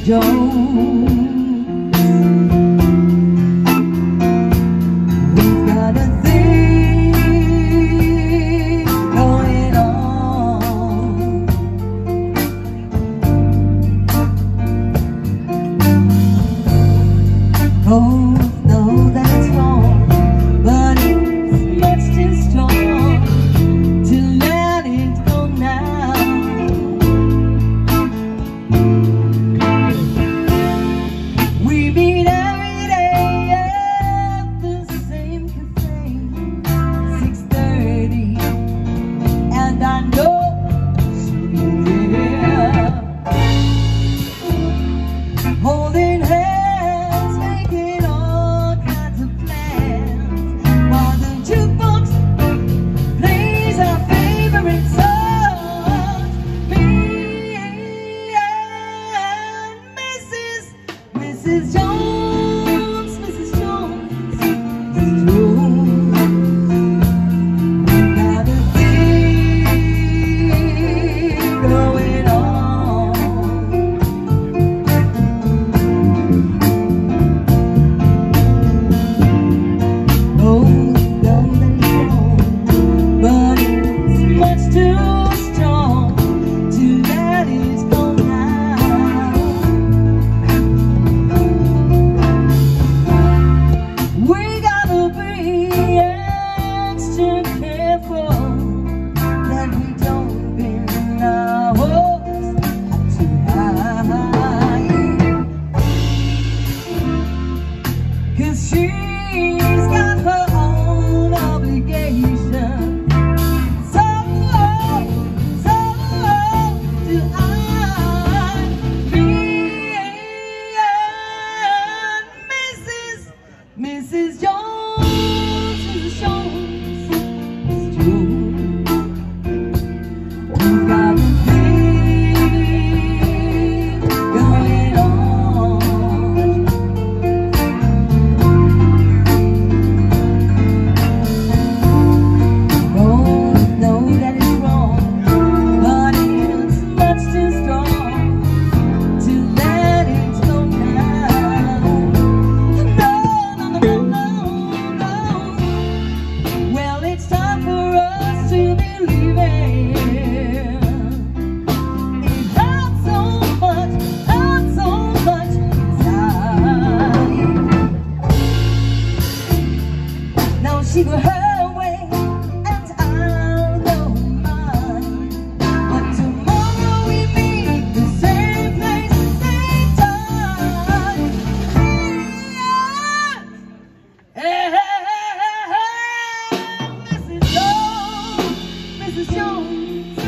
Jones. We've got a thing going on. Both know that it's wrong, but it's much too strong to let it go now. We meet every day at the same cafe, 6:30, and I know she'll be there, holding hands, making all kinds of plans, while the jukebox plays our favorite songs. Me and Mrs. Jones, Mrs. Jones, Mrs. Jones. Got a thing going on. Oh, done that wrong, but it's much too strong to let it go now. We gotta be extra careful that we don't bend our hopes too high, 'cause she's got her own obligation. So do I. Me and Mrs. Jones, Mrs. Jones, Mrs. Jones. We've got a thing going on. Both know that it's wrong, but it's much too strong to let it go now. No, no, no, no, no. Well, it's time for us to be leaving. It hurts so much inside. Now she go her way and I'll go mine, but tomorrow we meet the same place, same time. Mrs. Jones, Mrs. Jones.